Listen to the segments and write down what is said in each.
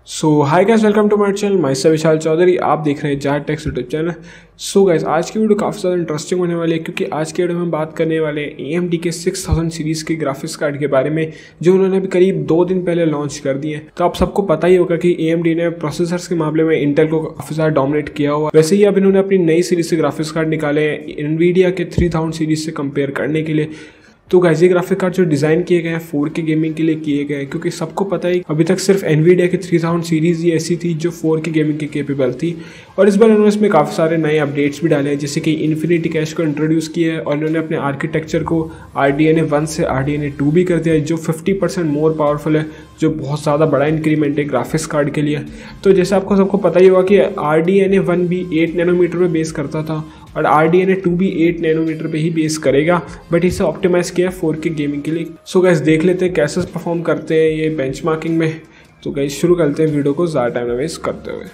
So hi guys, welcome to my channel. मैं विशाल चौधरी, आप देख रहे हैं Jar Techs YouTube channel. So guys, आज की वीडियो काफ़ी ज़्यादा इंटरेस्टिंग होने वाली है क्योंकि आज के वीडियो में बात करने वाले हैं AMD के 6000 सीरीज़ के ग्राफिक्स कार्ड के बारे में, जो उन्होंने अभी करीब 2 दिन पहले लॉन्च कर दिए। तो आप सबको पता ही होगा कि AMD ने प्रोसेसर्स के मामले में इंटेल को काफ़ी ज़्यादा डोमिनेट किया हुआ। वैसे ही अब इन्होंने अपनी नई सीरीज़ से ग्राफिक्स कार्ड निकाले हैं एनवीडिया के 3000 सीरीज़ से कंपेयर करने के लिए। तो गाइस, ये ग्राफिक कार्ड जो डिज़ाइन किए गए हैं 4K गेमिंग के लिए किए गए हैं, क्योंकि सबको पता है अभी तक सिर्फ एनवीडिया की 3000 सीरीज़ ही ऐसी थी जो 4K गेमिंग की केपेबल थी। और इस बार उन्होंने इसमें काफ़ी सारे नए अपडेट्स भी डाले हैं, जैसे कि इन्फिनिटी कैश को इंट्रोड्यूस किया है और उन्होंने अपने आर्किटेक्चर को RDNA 1 से RDNA 2 भी कर दिया है, जो 50% मोर पावरफुल है, जो बहुत ज़्यादा बड़ा इंक्रीमेंट है ग्राफिक्स कार्ड के लिए। तो जैसे आपको सबको पता ही होगा कि RDNA 1 भी 8 नैनोमीटर पे बेस करता था और RDNA 2 भी 8 नैनोमीटर पे ही बेस करेगा, बट इसे ऑप्टिमाइज़ किया 4K गेमिंग के लिए। सो गाइस, देख लेते हैं कैसे परफॉर्म करते हैं ये बेंचमार्किंग में। तो गाइस, शुरू करते हैं वीडियो को ज़्यादा टाइम वेस्ट करते हुए।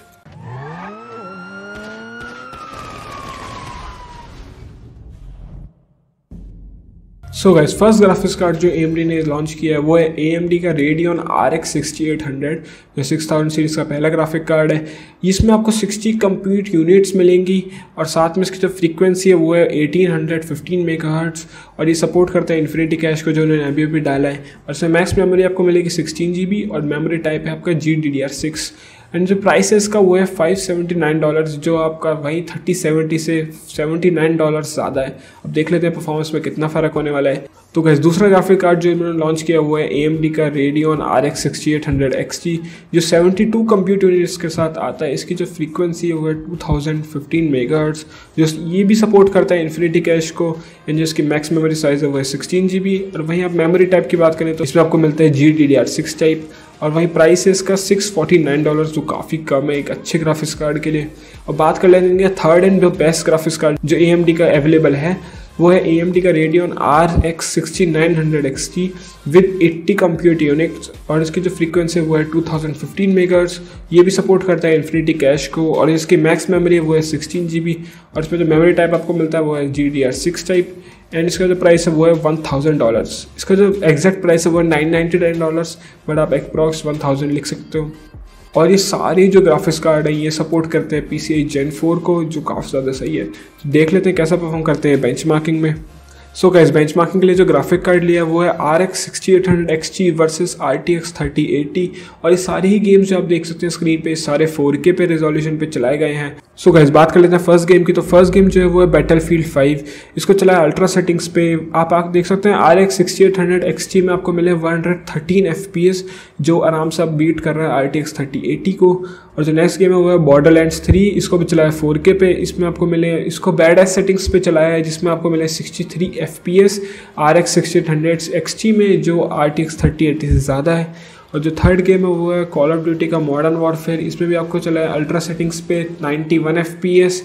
So guys, first graphics card जो AMD ने लॉन्च किया है वो है AMD का Radeon RX 6800, जो 6000 सीरीज़ का पहला ग्राफिक कार्ड है। इसमें आपको 60 कंप्यूट यूनिट्स मिलेंगी और साथ में इसकी जो फ्रीक्वेंसी है वो है 1815 मेगाहर्ट्ज़, और ये सपोर्ट करता है इन्फिनिटी कैश को, जो उन्होंने अभी भी डाला है। और इसमें मैक्स मेमोरी आपको मिलेगी 16 GB और मेमोरी टाइप है आपका GDDR6। एंड जो प्राइस है इसका वो है $579, जो आपका वही 3070 से $79 ज़्यादा है। अब देख लेते हैं परफॉर्मेंस में कितना फ़र्क होने वाला है। तो गाइस, दूसरा ग्राफिक कार्ड जो इन्होंने लॉन्च किया वो है AMD का Radeon RX 6800 XT, जो 72 कंप्यूट यूनिट्स के साथ आता है। इसकी जो फ्रीक्वेंसी है वो है 2015 मेगाहर्ट्ज़, जो ये भी सपोर्ट करता है इन्फिनिटी कैश को। एंड जो इसकी मैक्स मेमोरी साइज़ है वो है 16 GB। और वहीं आप मेमोरी टाइप की बात करें तो इसमें आपको मिलता है GDDR6 टाइप, और वहीं प्राइस है इसका $649, जो काफ़ी कम है एक अच्छे ग्राफिक्स कार्ड के लिए। और बात कर लेंगे थर्ड एंड जो बेस्ट ग्राफिक्स कार्ड जो AMD का अवेलेबल है वो है AMD का Radeon RX 6900 XT with 80 compute units, और इसकी जो फ्रीक्वेंसी है वो है 2015 मेगाहर्ट्ज़। ये भी सपोर्ट करता है इन्फिनिटी कैश को, और इसकी मैक्स मेमोरी है वो है 16 GB, और इसमें जो मेमोरी टाइप आपको मिलता है वो है GDDR6 टाइप। एंड इसका जो प्राइस है वो है $1000। इसका जो एग्जैक्ट प्राइस है वो है $999, बट आप अप्रॉक्स 1000 लिख सकते हो। और ये सारे जो ग्राफिक्स कार्ड है ये सपोर्ट करते हैं PCI Gen 4 को, जो काफ़ी ज़्यादा सही है। तो देख लेते हैं कैसा परफॉर्म करते हैं बेंचमार्किंग में। सो गाइस, बेंचमार्किंग के लिए जो ग्राफिक कार्ड लिया वो है RX 6800 XT वर्सेस RTX 3080, और ये सारे ही गेम्स जो आप देख सकते हैं स्क्रीन पे सारे 4K पे रेजोल्यूशन पे चलाए गए हैं। सो गाइस, बात कर लेते हैं फर्स्ट गेम की। तो फर्स्ट गेम जो है वो है Battlefield 5। इसको चलाया अल्ट्रा सेटिंग्स पे। आप देख सकते हैं RX 6800 XT में आपको मिले 113 FPS, जो आराम से आप बीट कर रहा है RTX 3080 को। और जो नेक्स्ट गेम है वो है Borderlands 3। इसको भी चलाया 4K पे। इसमें आपको मिले, इसको बैड सेटिंग्स पे चलाया है, जिसमें आपको मिले 63 FPS RX 6800 XT में, जो RTX 3080 से ज़्यादा है। और जो थर्ड गेम है वो है कॉल ऑफ ड्यूटी का मॉडर्न वॉरफेयर। इसमें भी आपको चला है अल्ट्रा सेटिंग्स पे 91 FPS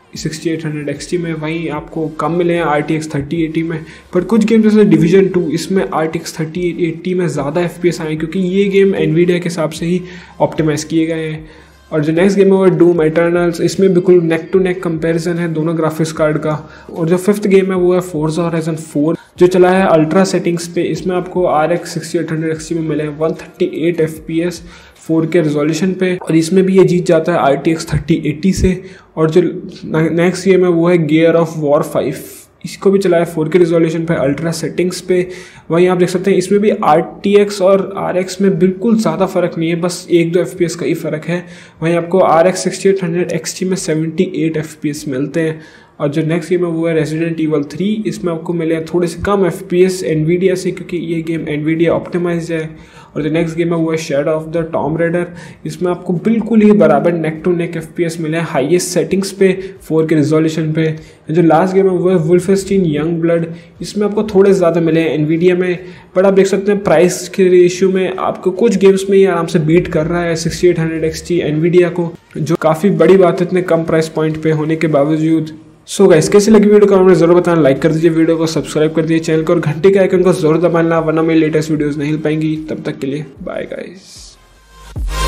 6800 XT में। वहीं आपको कम मिले हैं RTX 3080 में। पर कुछ गेम जैसे Division 2, इसमें RTX 3080 में ज़्यादा FPS आए, क्योंकि ये गेम एनवीडिया के हिसाब से ही ऑप्टिमाइज़ किए गए हैं। और जो नेक्स्ट गेम है वो है Doom Eternals। इसमें बिल्कुल नेक टू नेक कंपैरिजन है दोनों ग्राफिक्स कार्ड का। और जो फिफ्थ गेम है वो है Forza Horizon 4, जो चला है अल्ट्रा सेटिंग्स पे। इसमें आपको RX 6800 XT में मिले 138 FPS 4K रेजोल्यूशन पे, और इसमें भी ये जीत जाता है RTX 3080 से। और जो नेक्स्ट गेम है वो है Gear of War 5। इसको भी चलाया 4K रेजोल्यूशन पे अल्ट्रा सेटिंग्स पे। वहीं आप देख सकते हैं इसमें भी RTX और RX में बिल्कुल ज़्यादा फ़र्क नहीं है, बस 1-2 FPS का ही फ़र्क है। वहीं आपको RX 6800 XT में 78 FPS मिलते हैं। और जो नेक्स्ट गेम है वो है Resident Evil 3। इसमें आपको मिले थोड़े से कम FPS एनवीडिया से, क्योंकि ये गेम एनवीडिया ऑप्टिमाइज है। और जो नेक्स्ट गेम है वो है Shadow of the Tomb Raider। इसमें आपको बिल्कुल ही बराबर नेक टू नेक FPS मिले हैं हाईएस्ट सेटिंग्स पे 4K रेजोल्यूशन पे। जो लास्ट गेम है वो है Wolfenstein Youngblood। इसमें आपको थोड़े ज़्यादा मिले हैं एनवीडिया में, बट आप देख सकते हैं प्राइस के रेशियो में आपको कुछ गेम्स में ये आराम से बीट कर रहा है 6800 XT एनवीडिया को, जो काफ़ी बड़ी बात है इतने कम प्राइस पॉइंट पे होने के बावजूद। सो गाइस, कैसी लगी वीडियो को हमें जरूर बताना। लाइक कर दीजिए वीडियो को, सब्सक्राइब कर दीजिए चैनल को, और घंटे के आइकन को जरूर दबाना, वरना मेरी लेटेस्ट वीडियोस नहीं मिल पाएंगी। तब तक के लिए बाय गाइस।